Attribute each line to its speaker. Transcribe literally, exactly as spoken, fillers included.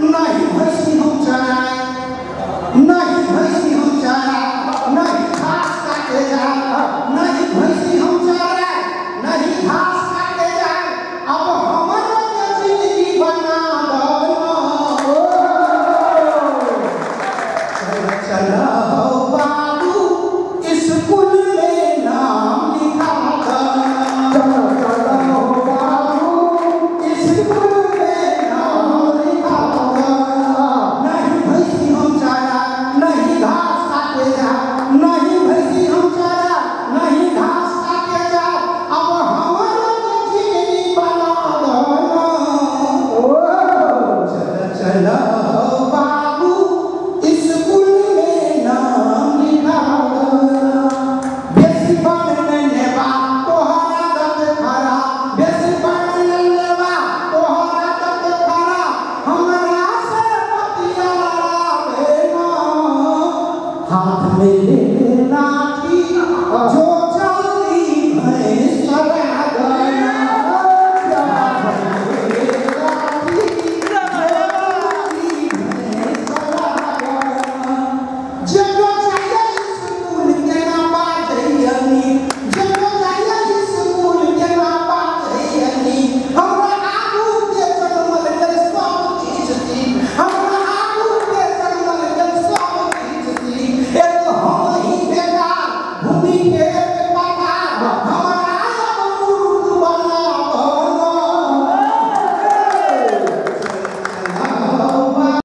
Speaker 1: नहीं भैंसी हम चराए, नहीं भैंसी हम चराए, नहीं घास काटे जाए, नहीं भैंसी हम चराए, नहीं घास काटे जाए। अब हमारा जिंदगी बना दो, चला हो बाबू स्कूल में नाम लिखा दो, चला हो बाबू स्कूल में नाम लिखा दो। नहीं भैंसी हम चारा, नहीं घास काटे जा, नहीं भैंसी हम चारा, नहीं घास काटे जा। अब हमारा जिंदगी बना दो, चला चला